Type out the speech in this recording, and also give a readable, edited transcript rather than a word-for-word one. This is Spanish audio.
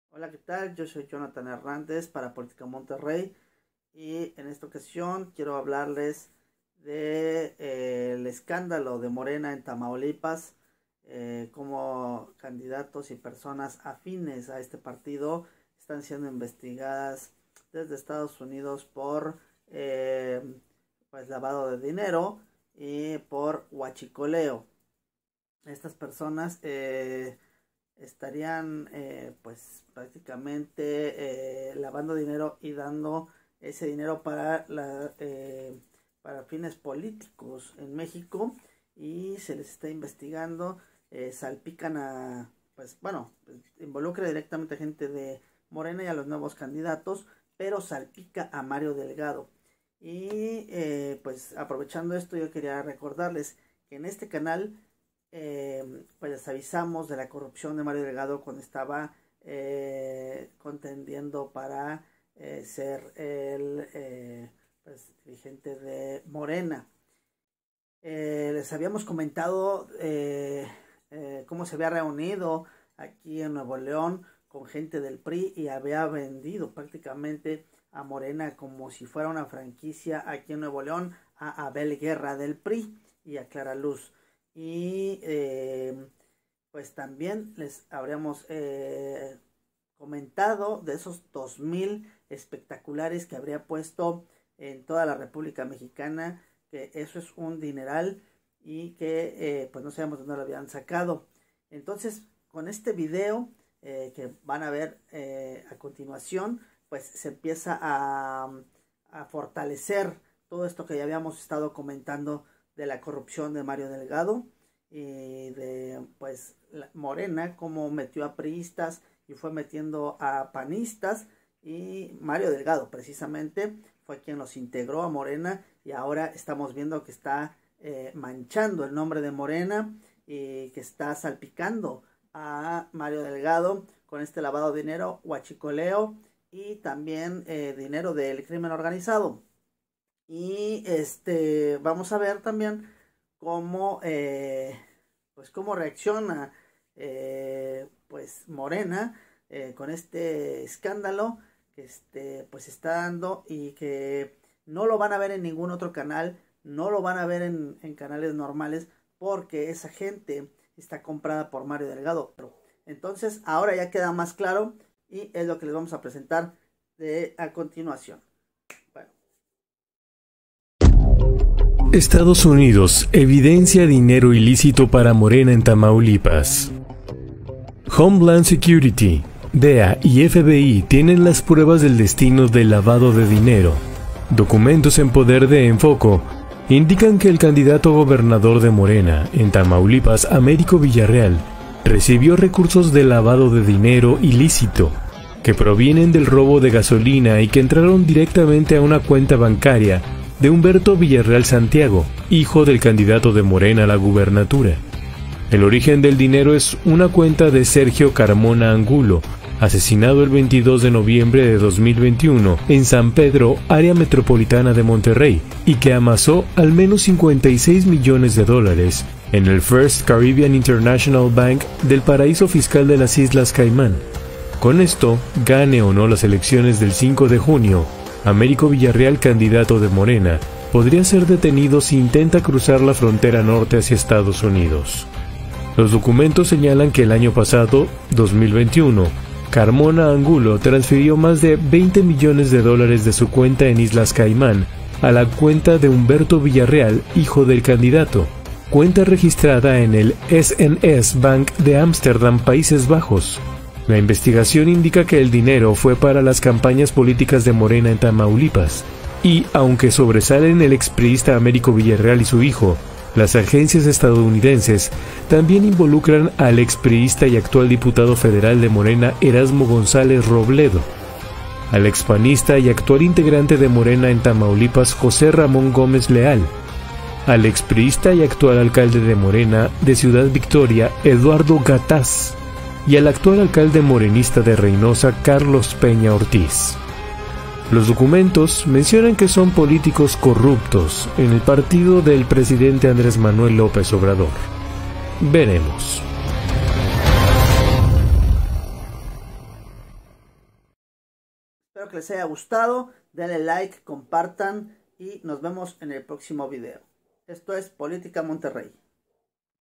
Hola, ¿qué tal? Yo soy Jonathan Hernández para Política Monterrey y en esta ocasión quiero hablarles de el escándalo de Morena en Tamaulipas, como candidatos y personas afines a este partido están siendo investigadas desde Estados Unidos por pues lavado de dinero y por huachicoleo. Estas personas estarían pues prácticamente lavando dinero y dando ese dinero para fines políticos en México, y se les está investigando. Salpican a, pues bueno, involucra directamente a gente de Morena y a los nuevos candidatos, pero salpica a Mario Delgado. Y pues aprovechando esto, yo quería recordarles que en este canal pues les avisamos de la corrupción de Mario Delgado cuando estaba contendiendo para ser el pues, dirigente de Morena. Les habíamos comentado cómo se había reunido aquí en Nuevo León con gente del PRI y había vendido prácticamente a Morena como si fuera una franquicia aquí en Nuevo León a Abel Guerra del PRI y a Clara Luz. Y pues también les habríamos comentado de esos 2,000 espectaculares que habría puesto en toda la República Mexicana, que eso es un dineral y que pues no sabemos de dónde lo habían sacado. Entonces, con este video que van a ver a continuación, pues se empieza a fortalecer todo esto que ya habíamos estado comentando de la corrupción de Mario Delgado y de pues Morena, como metió a priistas y fue metiendo a panistas, y Mario Delgado precisamente fue quien los integró a Morena, y ahora estamos viendo que está manchando el nombre de Morena y que está salpicando a Mario Delgado con este lavado de dinero, huachicoleo y también dinero del crimen organizado. Y vamos a ver también cómo pues cómo reacciona pues Morena con este escándalo que pues está dando, y que no lo van a ver en ningún otro canal, no lo van a ver en canales normales, porque esa gente está comprada por Mario Delgado. Entonces ahora ya queda más claro, y es lo que les vamos a presentar a continuación. Estados Unidos evidencia dinero ilícito para Morena en Tamaulipas. Homeland Security, DEA y FBI tienen las pruebas del destino del lavado de dinero. Documentos en poder de Enfoco indican que el candidato gobernador de Morena en Tamaulipas, Américo Villarreal, recibió recursos de lavado de dinero ilícito que provienen del robo de gasolina y que entraron directamente a una cuenta bancaria de Humberto Villarreal Santiago, hijo del candidato de Morena a la gubernatura. El origen del dinero es una cuenta de Sergio Carmona Angulo, asesinado el 22 de noviembre de 2021 en San Pedro, área metropolitana de Monterrey, y que amasó al menos $56 millones en el First Caribbean International Bank del paraíso fiscal de las Islas Caimán. Con esto, gane o no las elecciones del 5 de junio, Américo Villarreal, candidato de Morena, podría ser detenido si intenta cruzar la frontera norte hacia Estados Unidos. Los documentos señalan que el año pasado, 2021, Carmona Angulo transfirió más de $20 millones de su cuenta en Islas Caimán a la cuenta de Humberto Villarreal, hijo del candidato, cuenta registrada en el SNS Bank de Ámsterdam, Países Bajos. La investigación indica que el dinero fue para las campañas políticas de Morena en Tamaulipas, y aunque sobresalen el expriista Américo Villarreal y su hijo, las agencias estadounidenses también involucran al expriista y actual diputado federal de Morena Erasmo González Robledo, al expanista y actual integrante de Morena en Tamaulipas José Ramón Gómez Leal, al expriista y actual alcalde de Morena de Ciudad Victoria Eduardo Gataz, y al actual alcalde morenista de Reynosa Carlos Peña Ortiz. Los documentos mencionan que son políticos corruptos en el partido del presidente Andrés Manuel López Obrador. Veremos. Espero que les haya gustado. Denle like, compartan y nos vemos en el próximo video. Esto es Política Monterrey.